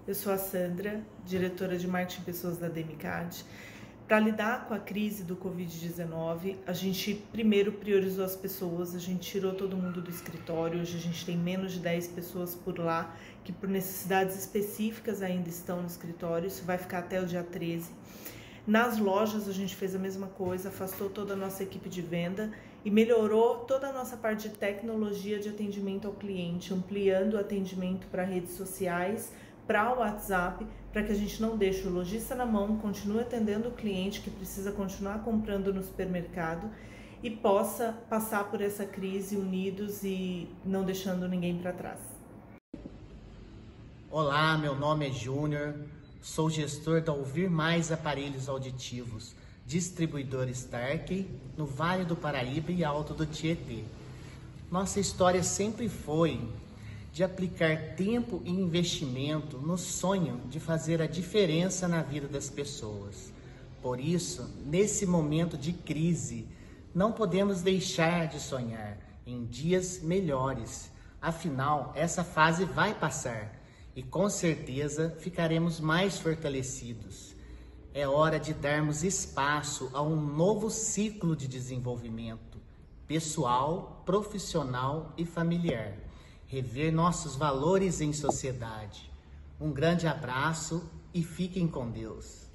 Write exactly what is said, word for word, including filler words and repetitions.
Eu sou a Sandra, diretora de Marketing e Pessoas da Demicad. Para lidar com a crise do covid dezenove, a gente primeiro priorizou as pessoas, a gente tirou todo mundo do escritório. Hoje a gente tem menos de dez pessoas por lá que por necessidades específicas ainda estão no escritório. Isso vai ficar até o dia treze. Nas lojas a gente fez a mesma coisa, afastou toda a nossa equipe de venda e melhorou toda a nossa parte de tecnologia de atendimento ao cliente, ampliando o atendimento para redes sociais, para o WhatsApp, para que a gente não deixe o lojista na mão, continue atendendo o cliente que precisa continuar comprando no supermercado e possa passar por essa crise unidos e não deixando ninguém para trás. Olá, meu nome é Júnior, sou gestor da Ouvir Mais Aparelhos Auditivos, distribuidor Starkey, no Vale do Paraíba e Alto do Tietê. Nossa história sempre foi de aplicar tempo e investimento no sonho de fazer a diferença na vida das pessoas. Por isso, nesse momento de crise, não podemos deixar de sonhar em dias melhores. Afinal, essa fase vai passar e com certeza ficaremos mais fortalecidos. É hora de darmos espaço a um novo ciclo de desenvolvimento pessoal, profissional e familiar. Rever nossos valores em sociedade. Um grande abraço e fiquem com Deus.